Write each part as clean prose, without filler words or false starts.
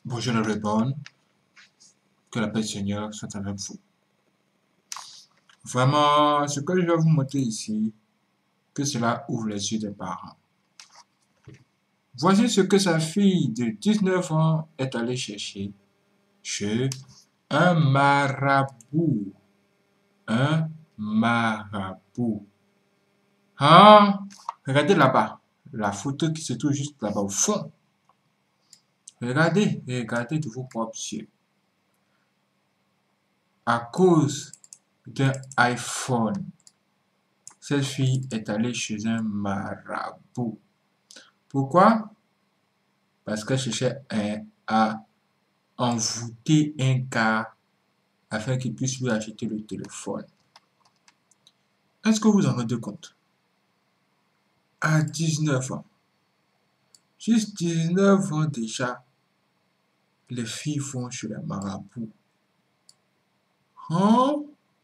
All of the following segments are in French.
Bonjour le Reborn, que la paix du Seigneur soit avec vous. Vraiment, ce que je vais vous montrer ici, que cela ouvre les yeux des parents. Voici ce que sa fille de 19 ans est allée chercher chez un marabout. Un marabout. Ah, regardez là-bas, la photo qui se trouve juste là-bas au fond. Regardez de vos propres yeux. À cause d'un iPhone, cette fille est allée chez un marabout. Pourquoi? Parce qu'elle cherchait à envoûter un gars afin qu'il puisse lui acheter le téléphone. Est-ce que vous en rendez compte? À 19 ans, juste 19 ans déjà, les filles vont chez les marabouts. Hein?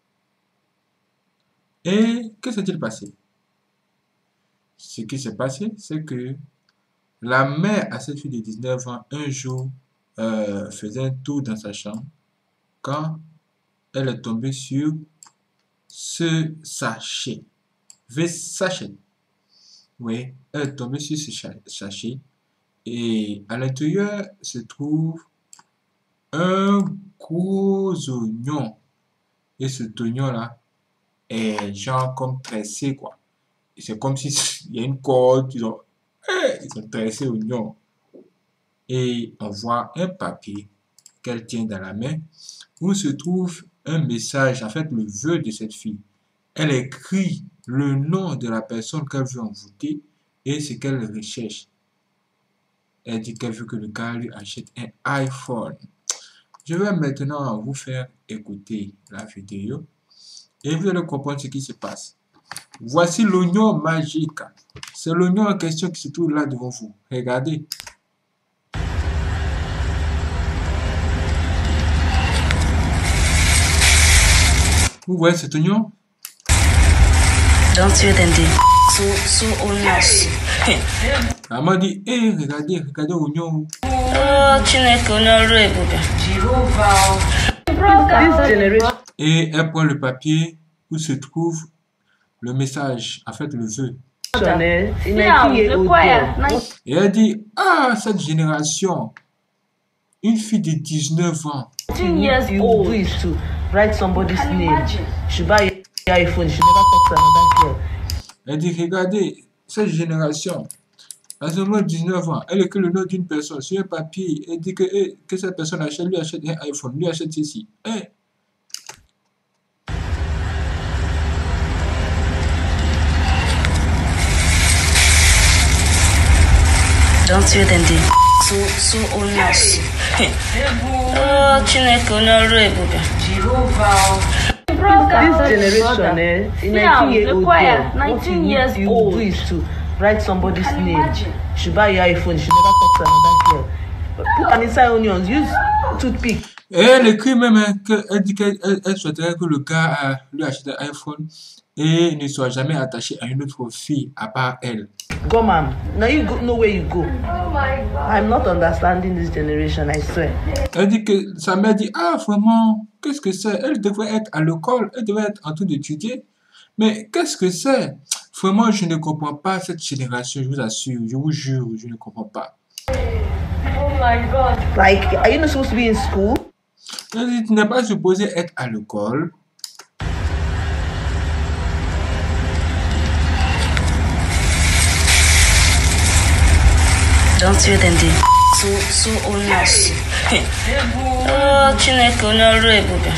Et que s'est-il passé? Ce qui s'est passé, c'est que la mère à cette fille de 19 ans, un jour, faisait un tour dans sa chambre quand elle est tombée sur ce sachet. Sachet. Oui, elle est tombée sur ce sachet et à l'intérieur se trouve un gros oignon. Et cet oignon-là est genre comme tressé, quoi. C'est comme si il y a une corde, ils ont tressé l'oignon. Et on voit un papier qu'elle tient dans la main où se trouve un message, en fait le vœu de cette fille. Elle écrit le nom de la personne qu'elle veut envoûter et ce qu'elle recherche. Elle dit qu'elle veut que le gars lui achète un iPhone. Je vais maintenant vous faire écouter la vidéo et vous allez comprendre ce qui se passe. Voici l'oignon magique. C'est l'oignon en question qui se trouve là devant vous. Regardez. Vous voyez cet oignon? Maman dit, regardez l'oignon. Et elle prend le papier où se trouve le message, en fait le vœu. Et elle dit, cette génération, une fille de 19 ans. Write somebody's name. She buy your iPhone. She never talk to another girl. Elle dit, regardez, cette génération, à ce moment de 19 ans, elle écrit le nom d'une personne sur un papier. Elle dit que cette personne lui achète un iPhone, lui achète ceci. Don't you then so honest. Chineke onye ọrụ ebube. This generation, in 19 years old, you do is to write somebody's name. She buy your iPhone, she never talk to another girl. Put an inside onions, use toothpick. Et elle écrit même qu'elle dit qu'elle souhaiterait que le gars lui achète un iPhone et ne soit jamais attaché à une autre fille à part elle. Go, ma'am. Now you know where you go. Oh my God. I'm not understanding this generation, I swear. Elle dit que sa mère dit, vraiment, qu'est-ce que c'est? Elle devrait être à l'école, elle devrait être en train d'étudier. Mais qu'est-ce que c'est? Vraiment, je ne comprends pas cette génération, je vous assure, je vous jure, je ne comprends pas. Oh my God. Like, are you not supposed to be in school? Elle dit, tu n'es pas supposé être à l'école. Don't you then so honest. Chineke onye ọrụ ebube.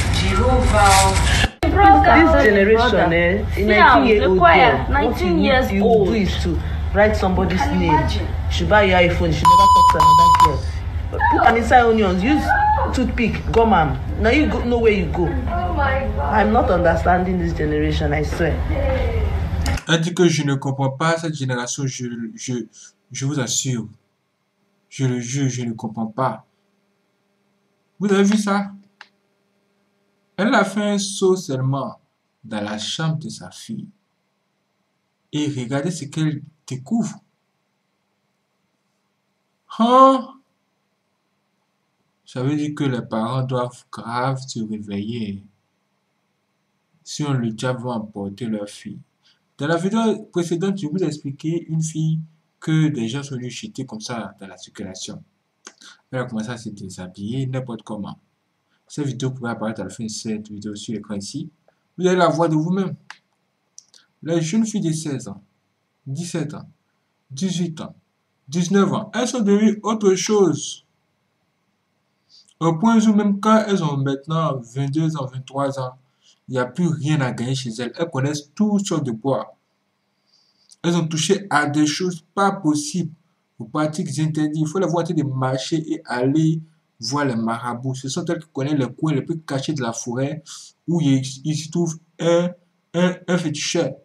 This generation, in 19 years old, you do is to write somebody's name. She buy your iPhone, she never talk to another girl. Put an inside onions, use toothpick. Go, ma'am. Now you know where you go. Oh my God. I'm not understanding this generation, I swear. Elle dit que je ne comprends pas cette génération, je vous assure. Je le jure, je ne comprends pas. Vous avez vu ça? Elle a fait un saut seulement dans la chambre de sa fille. Et regardez ce qu'elle découvre. Ça veut dire que les parents doivent grave se réveiller. Sinon, le diable va emporter leur fille. Dans la vidéo précédente, je vous ai expliqué une fille que des gens sont venus jeter comme ça dans la circulation. Elle a commencé à se déshabiller n'importe comment. Cette vidéo pourrait apparaître à la fin de cette vidéo sur l'écran ici. Vous allez la voir de vous-même. Les jeunes filles de 16 ans, 17 ans, 18 ans, 19 ans, elles sont devenues autre chose. Au point où même quand elles ont maintenant 22 ans, 23 ans, il n'y a plus rien à gagner chez elles. Elles connaissent toutes sortes de bois. Elles ont touché à des choses pas possibles, aux pratiques interdites. Il faut les voir de marcher et aller voir les marabouts. Ce sont elles qui connaissent les coins les plus cachés de la forêt où il se trouve un féticheur.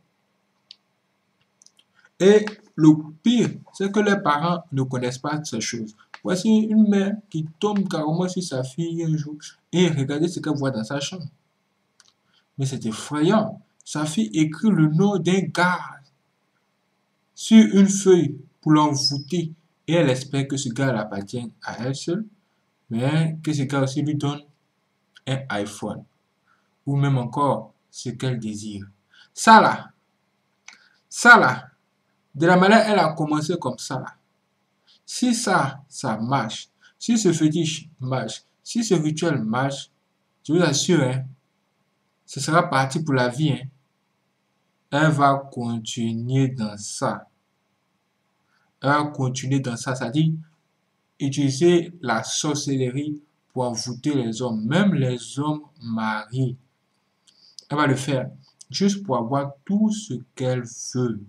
Et le pire, c'est que les parents ne connaissent pas ces choses. Voici une mère qui tombe carrément sur sa fille un jour et regardez ce qu'elle voit dans sa chambre. Mais c'est effrayant. Sa fille écrit le nom d'un gars sur une feuille pour l'envoûter et elle espère que ce gars appartienne à elle seule, mais que ce gars aussi lui donne un iPhone ou même encore ce qu'elle désire. Ça là, de la manière elle a commencé comme ça là. Si ça marche, si ce fétiche marche, si ce rituel marche, je vous assure, hein, ce sera parti pour la vie. Hein. Elle va continuer dans ça. Elle va continuer dans ça. C'est-à-dire utiliser la sorcellerie pour envoûter les hommes, même les hommes mariés. Elle va le faire juste pour avoir tout ce qu'elle veut.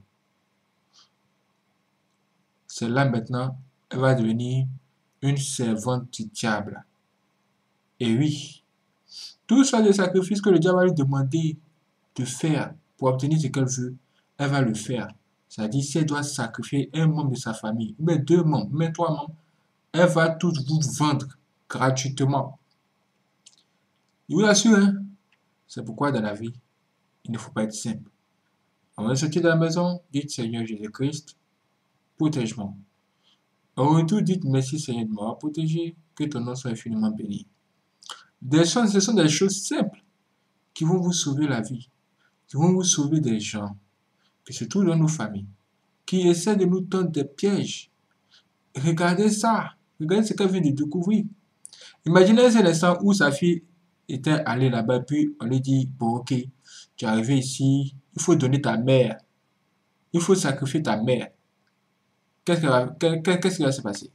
C'est là maintenant, elle va devenir une servante du diable. Et oui, tout ça des sacrifices que le diable va lui demander de faire pour obtenir ce qu'elle veut, elle va le faire. C'est-à-dire, si elle doit sacrifier un membre de sa famille, mais 2 membres, mais 3 membres, elle va tous vous vendre gratuitement. Je vous assure, hein, c'est pourquoi dans la vie, il ne faut pas être simple. Avant de sortir de la maison, dites Seigneur Jésus-Christ, protège-moi. Au retour, dites merci Seigneur de m'avoir protégé, que ton nom soit infiniment béni. Ce sont des choses simples qui vont vous sauver la vie, qui vont vous sauver des gens qui se trouvent dans nos familles, qui essaient de nous tendre des pièges. Regardez ça, regardez ce qu'elle vient de découvrir. Imaginez cet instant où sa fille était allée là-bas, puis on lui dit, bon ok, tu es arrivé ici, il faut donner ta mère, il faut sacrifier ta mère. Qu'est-ce qui va se passer?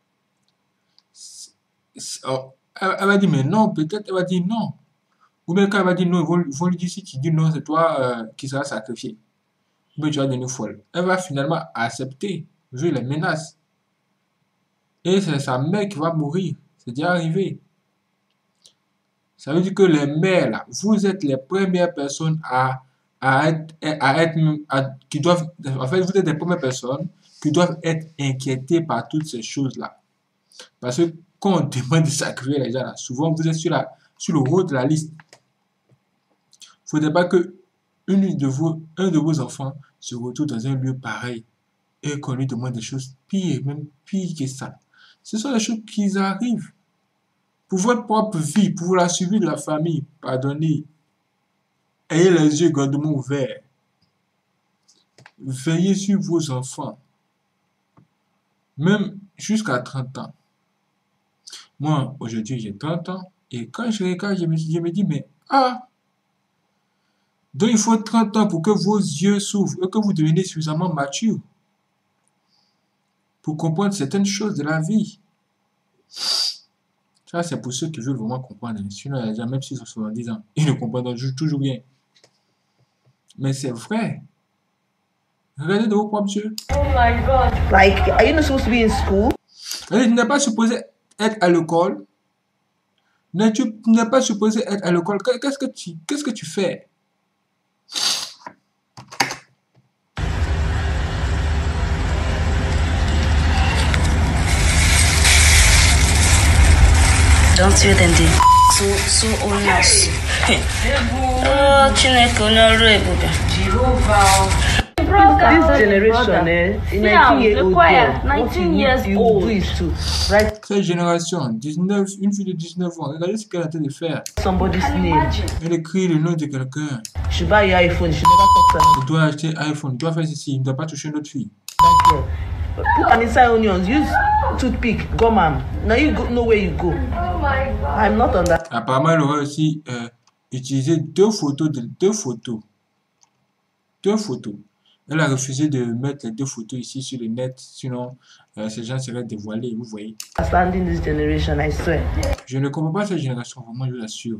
Elle va dire, mais non, peut-être elle va dire non. Ou bien quand elle va dire non, ils vont lui dire, si tu dis non, c'est toi qui sera sacrifié. Ou bien tu vas devenir folle. Elle va finalement accepter, vu les menaces. Et c'est sa mère qui va mourir. C'est déjà arrivé. Ça veut dire que les mères, là, vous êtes les premières personnes qui doivent, en fait, vous êtes les premières personnes qui doivent être inquiétées par toutes ces choses-là. Parce que quand on demande de sacrifier les gens, là, souvent vous êtes sur le haut de la liste. Il ne faudrait pas que un de vos enfants se retrouve dans un lieu pareil et qu'on lui demande des choses pires, même pires que ça. Ce sont des choses qui arrivent. Pour votre propre vie, pour la survie de la famille, pardonnez. Ayez les yeux grandement ouverts. Veillez sur vos enfants. Même jusqu'à 30 ans. Moi, aujourd'hui, j'ai 30 ans. Et quand je regarde, je me dis, mais donc il faut 30 ans pour que vos yeux s'ouvrent et que vous deveniez suffisamment mature pour comprendre certaines choses de la vie. Ça, c'est pour ceux qui veulent vraiment comprendre. Sinon, même s'ils ont 70 ans, ils ne comprendront toujours rien. Mais c'est vrai. Regardez de vos propres yeux. Oh my God. Like, are you not supposed to be in school? Tu n'es pas supposé être à l'école. Tu n'es pas supposé être à l'école. Qu'est-ce que tu fais? Don't you then do so honest. Oh, Chineke onye ọrụ ebube. This generation, 19-year-old girl, 19 years old, do is to write Cette génération, 19, une fille de 19 ans, regardez ce qu'elle est en train de faire. Somebody's name. Elle écrit le nom de quelqu'un. You should buy your iPhone. You should never talk to another Il doit acheter iPhone, il doit faire ceci, il ne doit pas toucher une autre fille. girl. Put an inside onions. Use toothpick. Gum am. Now you go, know where you go. Oh my God. I'm not on that. Apparemment, elle aurait aussi utilisé deux photos. Elle a refusé de mettre les deux photos ici sur le net, sinon ces gens seraient dévoilés, vous voyez. Understanding this generation, I swear. Je ne comprends pas cette génération, vraiment, je vous assure.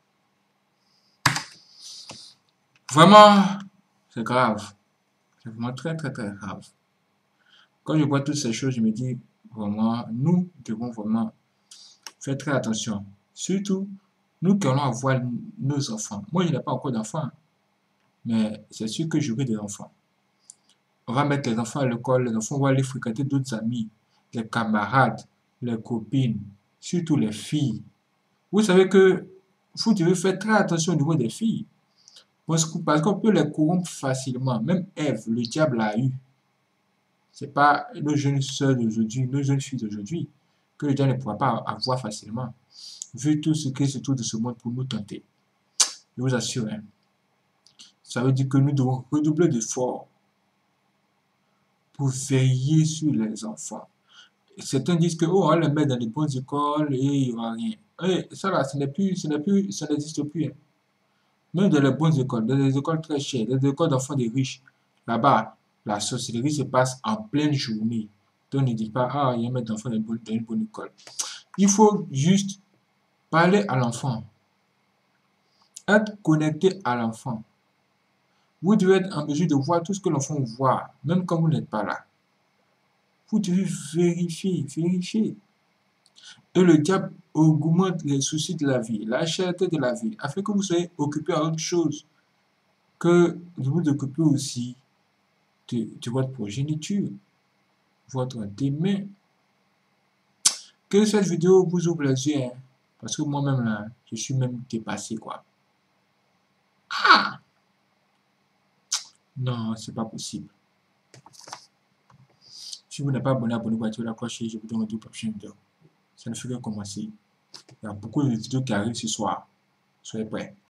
Vraiment, c'est grave. C'est vraiment très, très, très grave. Quand je vois toutes ces choses, je me dis, vraiment, nous devons vraiment faire très attention. Surtout, nous qui allons avoir nos enfants. Moi, je n'ai pas encore d'enfants, mais c'est sûr que j'aurai des enfants. On va mettre les enfants à l'école, les enfants vont aller fréquenter d'autres amis, les camarades, les copines, surtout les filles. Vous savez que vous devez faire très attention au niveau des filles. Parce qu'on peut les corrompre facilement. Même Ève, le diable l'a eu. Ce n'est pas nos jeunes sœurs d'aujourd'hui, nos jeunes filles d'aujourd'hui, que le diable ne pourra pas avoir facilement. Vu tout ce qui se trouve de ce monde pour nous tenter. Je vous assure. Hein. Ça veut dire que nous devons redoubler d'efforts pour veiller sur les enfants. Certains disent que on va les mettre dans les bonnes écoles et il n'y aura rien. Et ça là, ça n'existe plus. Hein. Même dans les bonnes écoles, dans les écoles très chères, dans les écoles d'enfants des riches, là-bas, la sorcellerie se passe en pleine journée. Donc ne dites pas, ah, il y a mettre d'enfants dans une bonne école. Il faut juste parler à l'enfant. Être connecté à l'enfant. Vous devez être en mesure de voir tout ce que l'enfant voit, même quand vous n'êtes pas là. Vous devez vérifier. Et le diable augmente les soucis de la vie, la cherté de la vie, afin que vous soyez occupé à autre chose que de vous occuper aussi de votre progéniture, votre demain. Que cette vidéo vous ouvre les yeux, hein, parce que moi-même là, je suis même dépassé quoi. Ah! Non, c'est pas possible. Si vous n'êtes pas abonné, abonnez-vous, activez la cloche et je vous donne une prochaine vidéo. Ça ne fait que commencer. Il y a beaucoup de vidéos qui arrivent ce soir. Soyez prêts.